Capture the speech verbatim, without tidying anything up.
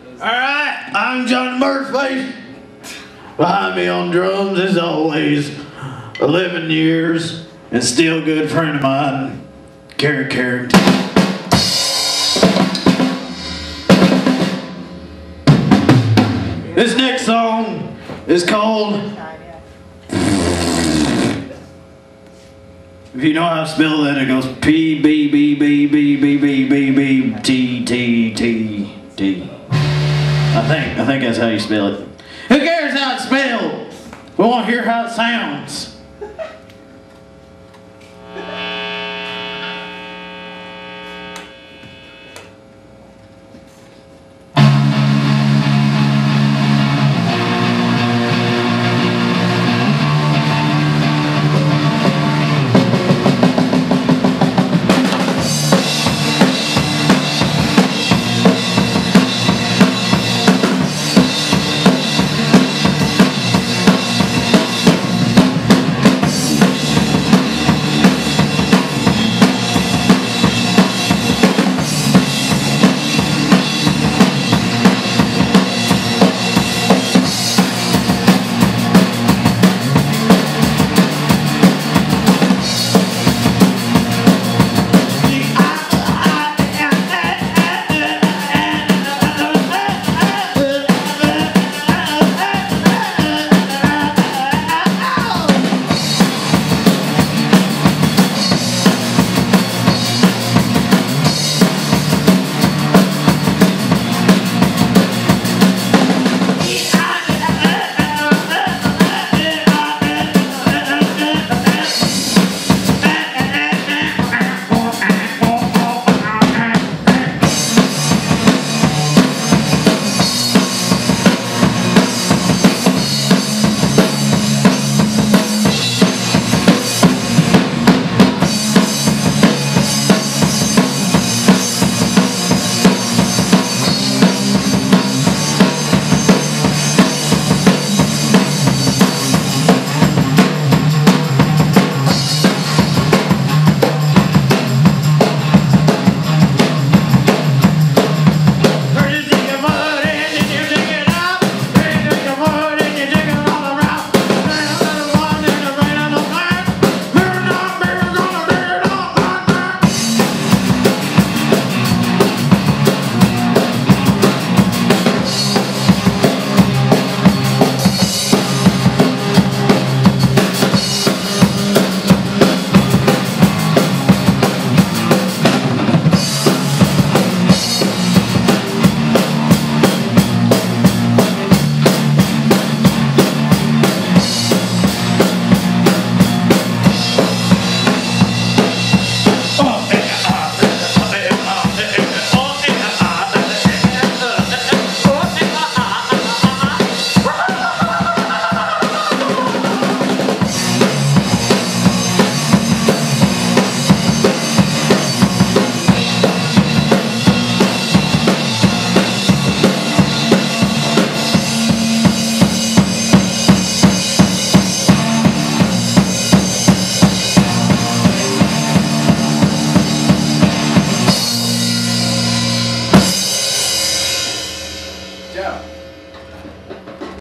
Alright, I'm John Murphy. Behind me on drums, as always, eleven years and still good friend of mine, Gary Carrington. This next song is called, if you know how to spell that, it goes P B B B B B B B B T T T T. I think, I think that's how you spell it. Who cares how it's spelled? We want to hear how it sounds.